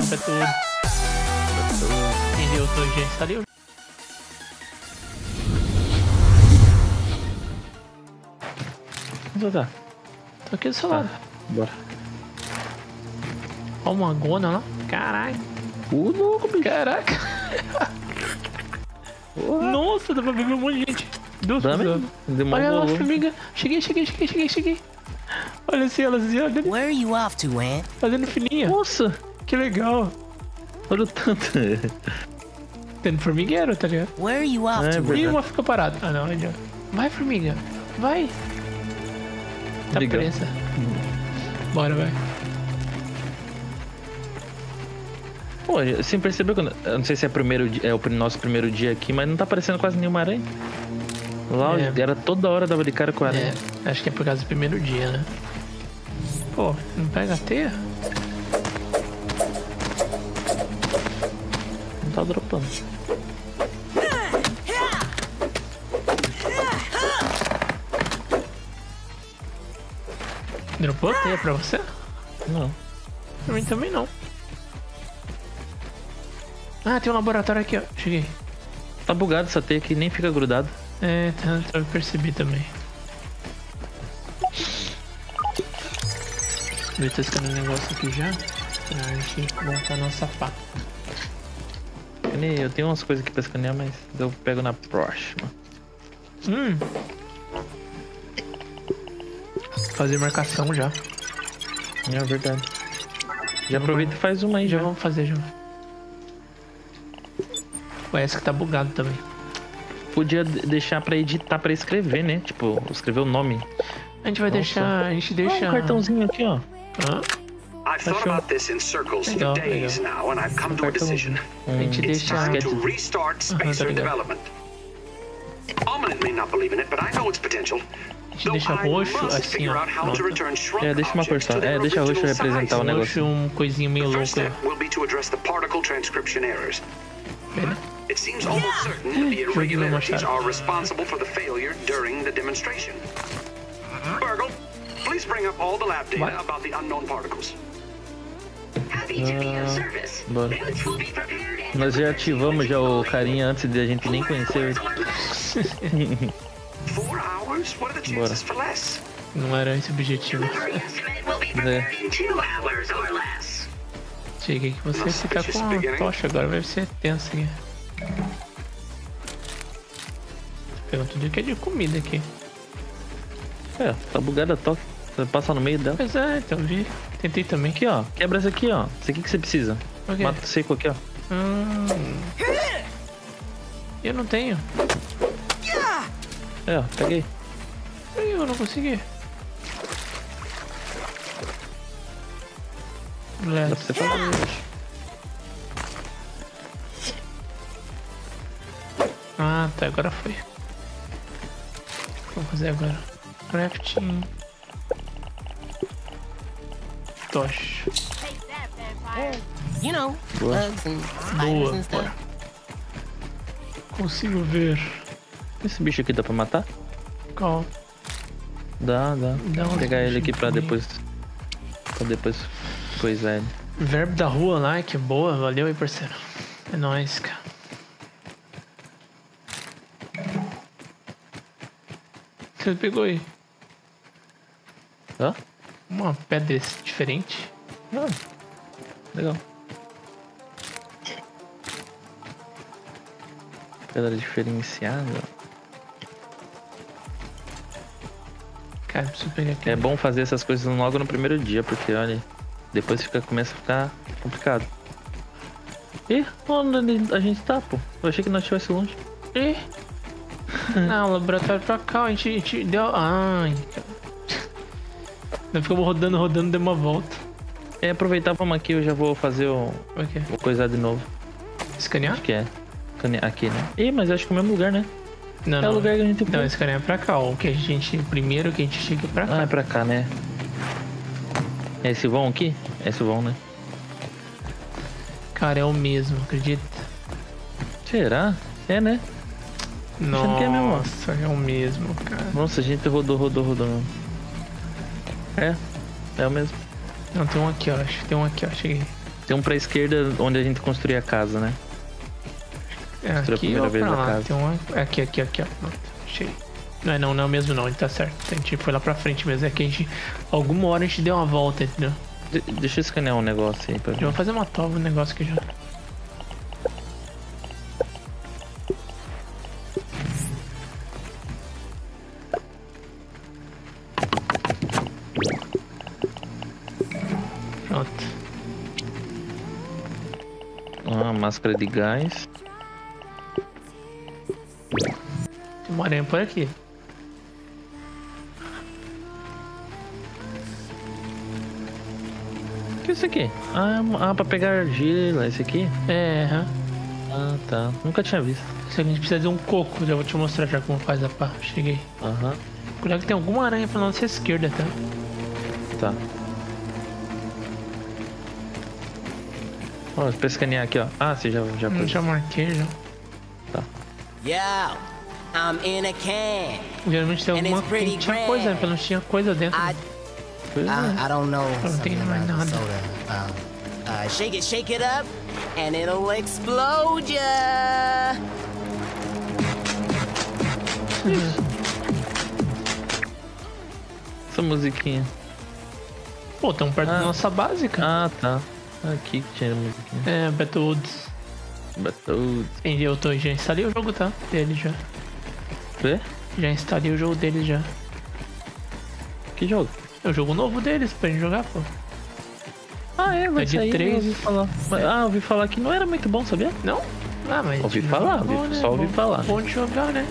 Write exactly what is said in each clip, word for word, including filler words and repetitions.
pra tudo. Entendeu? Eu tô, gente, tá ali. Onde tá? Tô aqui do seu lado. Bora. Ó uma gona lá. Caralho. Uh, louco, bicho. Caraca. Porra. Nossa, dá pra beber um monte de gente. Duas pessoas. Olha lá, formiga. Cheguei, cheguei, cheguei, cheguei, cheguei. Olha assim, elas assim, olha. Where are you off to, Ant? Fazendo fininha. Nossa, Que legal. olha o tanto. Tendo formigueiro, tá ligado? Where are you off É to, verdade. E uma fica parada. Ah, não, olha. Vai, formiga. Vai. Tá Legal. presa. Bora, vai. Pô, você percebeu que... Eu não sei se é, primeiro, di- é o nosso primeiro dia aqui, mas não tá aparecendo quase nenhuma aranha. Lá É. era toda hora dava de cara com a aranha. É, acho que é por causa do primeiro dia, né? Pô, não pega a teia? Não tá dropando. Dropou a teia pra você? Não. Pra mim também não. Ah, tem um laboratório aqui, ó. Cheguei. Tá bugado essa teia aqui, nem fica grudado. É, tá, eu percebi também. Eu tô escando um negócio aqui já. Pra gente montar nossa pá. Eu tenho umas coisas aqui pra escanear, mas eu pego na próxima. Hum. Fazer marcação já. É verdade. Já aproveita e faz uma aí, Já já. vamos fazer já. Ué, essa que tá bugado também. Podia de- deixar pra editar, pra escrever, né? Tipo, escrever o nome. A gente vai Nossa. deixar. A gente Ah, deixa. um cartãozinho aqui, ó. Hã? I've thought Achou. about this in circles Legal, for days legal. now, and I've come to a decision. A gente It's deixa. time sketch. to restart spacer tá ligado. development. Ominent may not believe in it, but I know its potential. A gente Though deixa I roxo must assim, figure ó. out how to Pronto. return shrunk É, deixa uma objects cor só. to their É, deixa roxo original representar o size. negócio. Roxo, um coisinho meio The first louco. step will be to address the particle transcription errors. Beleza? It seems almost certain that the Joguei no irregularities machado. are responsible for the failure during the demonstration. Burgle, please bring up all the lab data What? about the unknown particles. Happy to be of service. Bora. Boots will be prepared and Nós já ativamos já o carinha antes de a gente nem conhecer. Four hours? What are the chances for less? Não era esse o objetivo. delivery estimate will be prepared in two hours or less. Cheguei que você Nossa, ficar que com a beginning. tocha agora vai ser tenso aqui. Pegando tudo que é de comida aqui. É, tá bugada a toque. Você passa no meio dela. Pois é, então vi. Tentei também. Aqui, ó. Quebra essa aqui, ó. Isso aqui que você precisa. O quê? Mata seco aqui, ó. Hum. Eu não tenho. É, ó. Peguei. Eu não consegui. Dá pra Leve. você fazer. Ah, tá. Agora foi. Vamos fazer agora. Crafting. Tocha. You know, Boa. bugs and spiders Boa, and stuff. bora. Consigo ver. Esse bicho aqui dá pra matar? Qual? Dá, dá. Dá Vou uns pegar ele aqui pra bichinhos. depois. Pra depois coisar ele. Verbo da rua lá, que boa. Valeu aí, parceiro. É nóis, cara. Você pegou aí? Hã? Uma pedra diferente. Ah, legal. Pedra diferenciada. Cara, preciso pegar aqui. É bom fazer essas coisas logo no primeiro dia, porque olha, depois fica, começa a ficar complicado. Ih, onde a gente tá, pô? Eu achei que nós estivesse longe. Ih. Não, o laboratório pra cá, a gente, a gente deu. Ai, cara. Nós ficamos rodando, rodando, deu uma volta. É, aproveitar, vamos aqui, eu já vou fazer o. O quê? Vou coisar de novo. Escanear? Acho que é. Cane- Aqui, né? Ih, mas eu acho que é o mesmo lugar, né? Não, É não. o lugar que a gente Então, foi. escanear pra cá. O que a gente. Primeiro que a gente chega pra Ah, cá. é pra cá, né? É esse vão aqui? É esse vão, né? Cara, é o mesmo, acredita? Será? É, né? Achando que é mesmo, ó. Nossa, é o mesmo, cara. Nossa, a gente rodou, rodou, rodou mesmo. É, é o mesmo. Não, tem um aqui, ó. Acho que tem um aqui, ó. Cheguei. Tem um pra esquerda onde a gente construía a casa, né? É, Construiu a aqui primeira ou vez pra na lá. casa. Tem uma... Aqui, aqui, aqui, ó. Pronto, achei. Não é não, não é o mesmo não, ele tá certo. A gente foi lá pra frente mesmo. É que a gente... Alguma hora a gente deu uma volta, entendeu? De deixa eu escanear um negócio aí pra Eu ver. vou fazer uma tova no negócio aqui já. Pronto. Ah, máscara de gás. Tem uma aranha por aqui. O que é isso aqui? Ah, ah, pra pegar argila, esse aqui? É, aham. Ah, tá. Nunca tinha visto. Isso aqui a gente precisa de um coco. Já vou te mostrar já como faz a pá. Cheguei. Aham. Cuidado que tem alguma aranha pra nossa esquerda, tá? Tá. Ó, pra escanear aqui, ó. Ah, você já, já Eu pôs. já marquei já. Yo, I'm in a can. Geralmente tem And alguma it's pretty que tinha coisa, né? Pelo menos tinha coisa dentro. I Pois é. I, I don't know Não tem something mais about the nada. soda. Um, uh, shake it, shake it up, and it'll explode ya. Essa musiquinha. Pô, tão perto Ah. da nossa base, cara. Ah, tá. Aqui que tinha a musiquinha. É, Battlewoods. Battletoads. Entendi, eu tô, já instalei o jogo, tá? Dele já. Vê? Já instalei o jogo deles já. Que jogo? É o jogo novo deles pra gente jogar, pô. Ah, é, vai É de sair, três. eu ouvi falar. Mas- Ah, ouvi falar que não era muito bom, sabia? Não? Ah, mas. Ouvi de falar, novo, ouvi- né? só ouvi Bom- falar. Bom de jogar, né?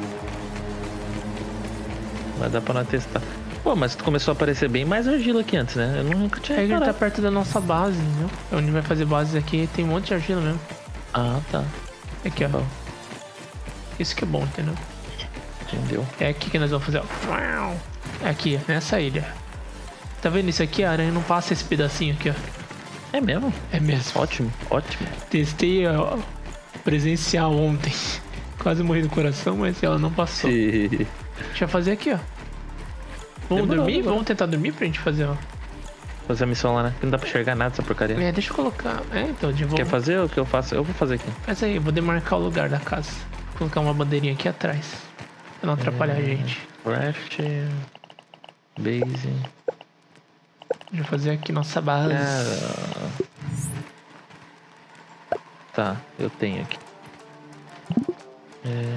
Vai dar pra nós testar. Pô, mas tu começou a aparecer bem mais argila que antes, né? Eu nunca tinha É que ele tá reparado. perto da nossa base, entendeu? É onde vai fazer bases aqui, tem um monte de argila mesmo. Ah, tá. Aqui, ó. Bom. Isso que é bom, entendeu? Entendeu? É aqui que nós vamos fazer, ó. Uau. É aqui, nessa ilha. Tá vendo isso aqui? A aranha não passa esse pedacinho aqui, ó. É mesmo? É mesmo. Ótimo, ótimo. Testei ó, presencial ontem. Quase morri do coração, mas ela não passou. Sim. Deixa eu fazer aqui, ó. Vamos Demorou, dormir? demorou. Vamos tentar dormir pra gente fazer, ó. Fazer a missão lá, né? Que não dá pra enxergar nada essa porcaria. É, deixa eu colocar. É, então, de volta. Quer fazer o que eu faço? Eu vou fazer aqui. Faz aí, eu vou demarcar o lugar da casa. Vou colocar uma bandeirinha aqui atrás. Pra não atrapalhar a gente. Craft. Base. Deixa eu fazer aqui nossa base. Cara. Tá, eu tenho aqui. É.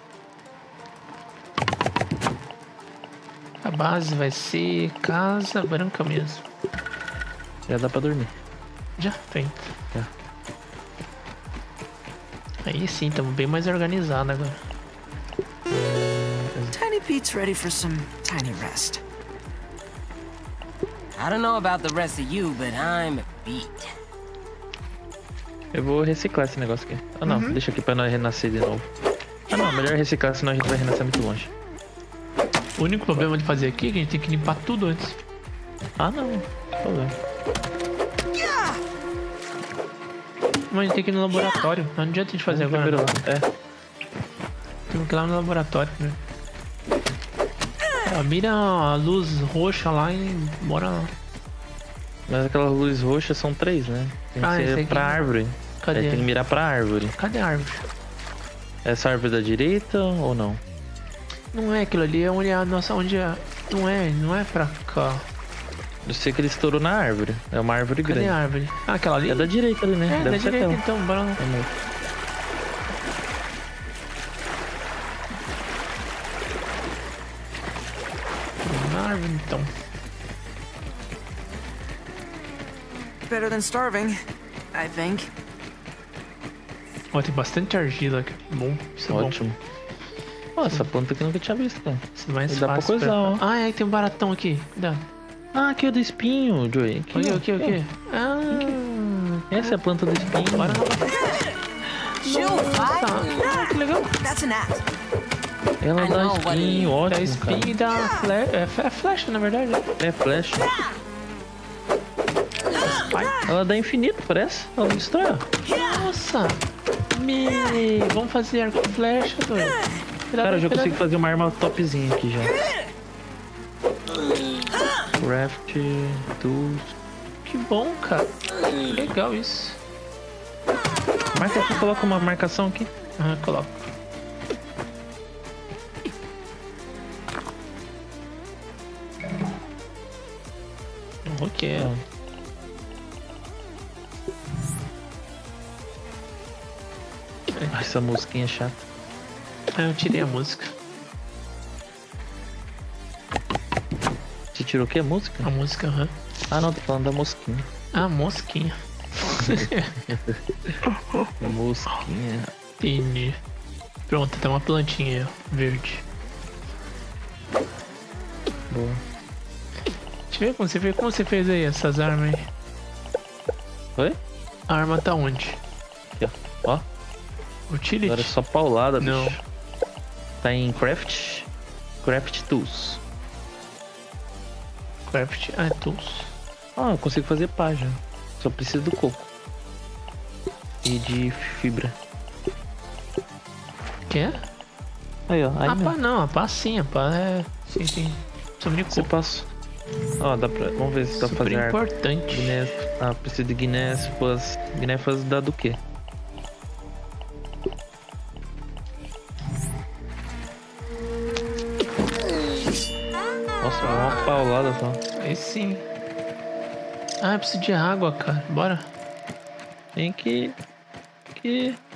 A base vai ser casa branca mesmo. Já dá pra dormir. Já, feito. Já. Aí sim, estamos bem mais organizados agora. Tiny Pete's ready for some tiny rest. I don't know about the rest of you, but I'm beat. Eu vou reciclar esse negócio aqui. Ah não, deixa aqui pra nós renascer de novo. Ah não, melhor reciclar, senão a gente vai renascer muito longe. O único problema de fazer aqui é que a gente tem que limpar tudo antes. Ah não, problema. Mas a gente tem que ir no laboratório. Não adianta a gente fazer agora. Primeiro Não. lá. É. Temos que ir lá no laboratório, né? Ó, mira a luz roxa lá e bora lá. Mas aquelas luzes roxas são três, né? Tem que Ah, esse ser aqui- pra árvore. Cadê? Aí tem que mirar pra árvore. Cadê a árvore? Essa árvore da direita ou não? Não é aquilo ali, é onde a nossa. Onde a... Não é, não é pra cá. Eu sei que ele estourou na árvore. É uma árvore Cadê grande. a árvore? Ah, aquela ali? É da direita ali, né? É, Deve da ser direita aquela. então, bora lá. Vamos. Na árvore então. Better than starving, I think. Ó, tem bastante argila aqui. Bom, isso é bom. Ótimo. Ó, essa planta aqui eu nunca tinha visto, cara. Isso é mais E dá pra fácil. coisar, ó. Ah, é, tem um baratão aqui. Cuidado. Ah, aqui é do espinho, Joey. Aqui, Olha ó. aqui, aqui. Ah, Essa é a planta do espinho. bora lá. Shoot, Tá. fight. Ah, que legal. That's an act. Ela I dá know what it espinho, is. ótimo, Da espinha cara. e da flecha. É, é flecha, na verdade. É flecha. Ela dá infinito, parece. Ela não destrói, ó. Nossa. Me... Vamos fazer arco e flecha, doido. Cuidado, Cara, eu já cuidado. consigo fazer uma arma topzinha aqui já. Craft, tools, Que bom, cara. Legal isso. Marca aqui, coloca uma marcação aqui. Ah, coloco. Ok. Ah. Ah, essa musiquinha é chata. Ah, eu tirei a música. Você tirou o que? A música? A música, aham. Ah, não, tô falando da mosquinha. Ah, mosquinha. Mosquinha. Entendi. Pronto, tem uma plantinha aí, ó, verde. Boa. Deixa eu ver como você fez, como você fez aí essas armas aí. Oi? A arma tá onde? Aqui, ó. Ó. Utility? Agora é só paulada, bicho. Não. Tá em Craft. Craft Tools. Craft. Ah, é tools. Ah, eu consigo fazer pá já. Só preciso do coco. E de fibra. Quer? Aí, ó. Aí Ah, mesmo. pá não, a pá sim, a pá é... Sim, sim. Some de Você coco. passa. Ó, dá pra... Vamos ver se dá pra Super fazer arco. importante. Guiné... Ah, preciso de guinéfas. Guinéfas dá do quê? Nossa, é uma paulada só. Aí sim. Ah, eu preciso de água, cara. Bora. Tem que... Que...